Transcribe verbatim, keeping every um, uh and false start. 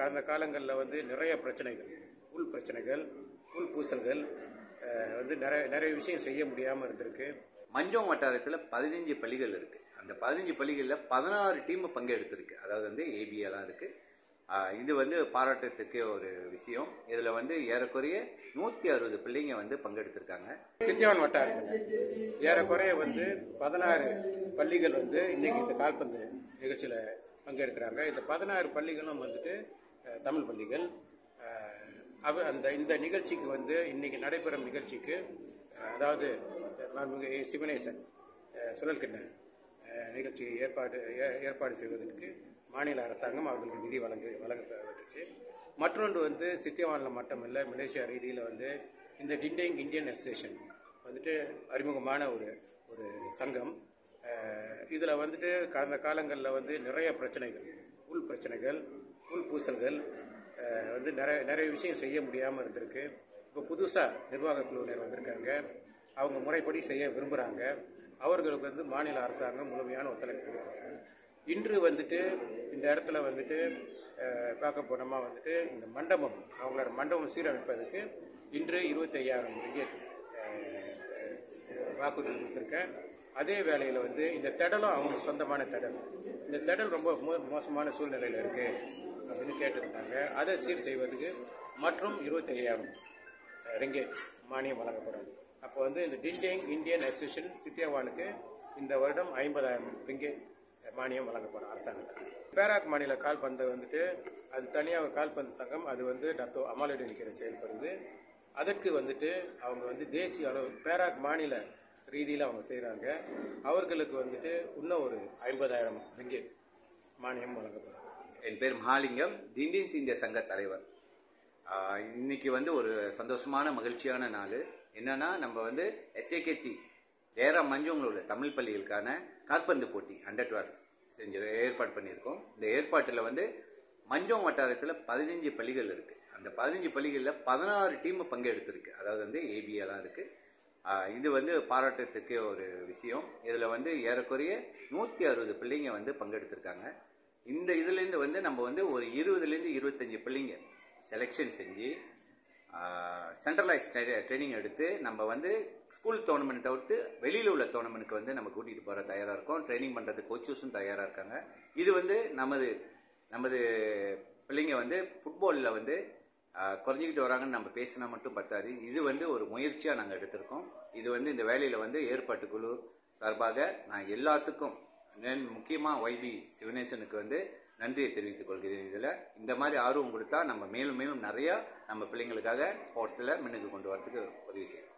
கடந்த காலங்களில் வந்து நிறைய பிரச்சனைகள், உள் பிரச்சனைகள், உள் பூசல்கள் வந்து நிறைய நிறைய விஷயம் செய்ய முடியாமல் இருந்திருக்கு. மஞ்சோங் வட்டாரத்தில் பதினஞ்சு பள்ளிகள் இருக்குது. அந்த பதினஞ்சு பள்ளிகளில் பதினாறு டீம் பங்கெடுத்திருக்கு. அதாவது வந்து ஏபிஎல்லாம் இருக்குது. இது வந்து பாராட்டத்துக்கு ஒரு விஷயம். இதில் வந்து ஏறக்குறைய நூற்றி அறுபது பிள்ளைங்க வந்து பங்கெடுத்திருக்காங்க. சித்தியாவன் வட்டாரத்தில் ஏறக்குறைய வந்து பதினாறு பள்ளிகள் வந்து இன்னைக்கு இந்த கால்பந்து நிகழ்ச்சியில் பங்கெடுக்கிறாங்க. இந்த பதினாறு பள்ளிகளும் வந்துட்டு தமிழ் பள்ளிகள். அவ அந்த இந்த நிகழ்ச்சிக்கு வந்து இன்னைக்கு நடைபெறும் நிகழ்ச்சிக்கு அதாவது சிவனேசன் சுழல்கிண்ண நிகழ்ச்சி ஏற்பாடு ஏற்பாடு செய்வதற்கு மாநில அரசாங்கம் அவர்களுக்கு நிதி வழங்க வழங்கப்பட்டுச்சு. மற்றொன்று வந்து சித்தியவானில் மட்டுமில்லை, மலேசியா ரீதியில் வந்து இந்த டிண்டேங் இந்தியன் அசோசியேஷன் வந்துட்டு அறிமுகமான ஒரு ஒரு சங்கம். இதில் வந்துட்டு கடந்த காலங்களில் வந்து நிறைய பிரச்சனைகள், உள் பிரச்சனைகள், உள் பூசல்கள் வந்து நிறைய நிறைய விஷயம் செய்ய முடியாமல் இருந்திருக்கு. இப்போ புதுசாக நிர்வாக குழுவினர் வந்திருக்காங்க. அவங்க முறைப்படி செய்ய விரும்புகிறாங்க. அவர்களுக்கு வந்து மாநில அரசாங்கம் முழுமையான ஒத்துழைப்பு கொடுப்பாங்க. இன்று வந்துட்டு இந்த இடத்துல வந்துட்டு பார்க்க போனோமா வந்துட்டு இந்த மண்டபம், அவங்களோட மண்டபம் சீரமைப்பதற்கு இன்று இருபத்தி ஐயாயிரம் ரிங்கேட் வாக்குறுதி கொடுத்துருக்கேன். அதே வேளையில் வந்து இந்த திடலும் அவங்களுக்கு சொந்தமான திடல், இந்த திடல் ரொம்ப மோ மோசமான சூழ்நிலையில் இருக்குது அப்படின்னு கேட்டுக்கிட்டாங்க. அதை சீர் செய்வதற்கு மற்றும் இருபத்தி ஐயாயிரம் ரிங்கேட் மானியம் வழங்கப்படும். அப்போ வந்து இந்த டிண்டேங் இந்தியன் அசோசியேஷன் சித்தியாவானுக்கு இந்த வருடம் ஐம்பதாயிரம் ரிங்கேட் மானியம் வழங்கப்படும் அரசாங்கத்தால். பேராக் மாநில கால்பந்து வந்துட்டு அது தனியாக ஒரு கால்பந்து சங்கம். அது வந்து டத்தோ அமாலுடன் கீழே செயல்படுது. அதற்கு வந்துட்டு அவங்க வந்து தேசிய அளவு பேராக் மாநில ரீதியில் அவங்க செய்கிறாங்க. அவர்களுக்கு வந்துட்டு இன்னும் ஒரு ஐம்பதாயிரம் ரிங்கேட் மானியம் வழங்கப்படும். என் பேர் மகாலிங்கம், டிண்டின்ஸ் இந்திய சங்க தலைவர். இன்னைக்கு வந்து ஒரு சந்தோஷமான மகிழ்ச்சியான நாள். என்னன்னா, நம்ம வந்து எஸ்ஏகேடி டேரா மஞ்சோங்கில் உள்ள தமிழ் பள்ளிகளுக்கான கால்பந்து போட்டி அண்டர் டுவெல் செஞ்சு ஏற்பாடு பண்ணியிருக்கோம். இந்த ஏற்பாட்டில் வந்து மஞ்சோங் வட்டாரத்தில் பதினஞ்சு பள்ளிகள் இருக்குது. அந்த பதினஞ்சு பள்ளிகளில் பதினாறு டீம் பங்கெடுத்திருக்கு. அதாவது வந்து ஏபிஎல்லாம் இருக்குது. இது வந்து பாராட்டத்துக்கு ஒரு விஷயம். இதில் வந்து ஏறக்குறைய நூற்றி அறுபது பிள்ளைங்க வந்து பங்கெடுத்திருக்காங்க. இந்த இதுலேருந்து வந்து நம்ம வந்து ஒரு இருபதுலேருந்து இருபத்தஞ்சி பிள்ளைங்க செலெக்ஷன் செஞ்சு சென்ட்ரலைஸ் ட்ரைனிங் எடுத்து நம்ம வந்து ஸ்கூல் டோர்னமெண்ட் தவிர்த்து வெளியில் உள்ள டோர்னமெண்ட்டுக்கு வந்து நம்ம கூட்டிகிட்டு போகிற தயாராக இருக்கோம். ட்ரைனிங் பண்ணுறதுக்கு கோச்சஸும் தயாராக இருக்காங்க. இது வந்து நமது நமது பிள்ளைங்க வந்து ஃபுட்பாலில் வந்து குறைஞ்சிக்கிட்டு வராங்கன்னு நம்ம பேசினா மட்டும் பத்தாது. இது வந்து ஒரு முயற்சியாக நாங்கள் எடுத்திருக்கோம். இது வந்து இந்த வேலையில் வந்து ஏற்பாட்டு குழு சார்பாக நான் எல்லாத்துக்கும் முக்கியமாக ஒய்பி சிவனேசனுக்கு வந்து நன்றியை தெரிவித்துக் கொள்கிறேன். இதில் இந்த மாதிரி ஆர்வம் கொடுத்தா நம்ம மேலும் மேலும் நிறையா நம்ம பிள்ளைங்களுக்காக ஸ்போர்ட்ஸில் முன்னுக்கு கொண்டு வரதுக்கு உதவி செய்யணும்.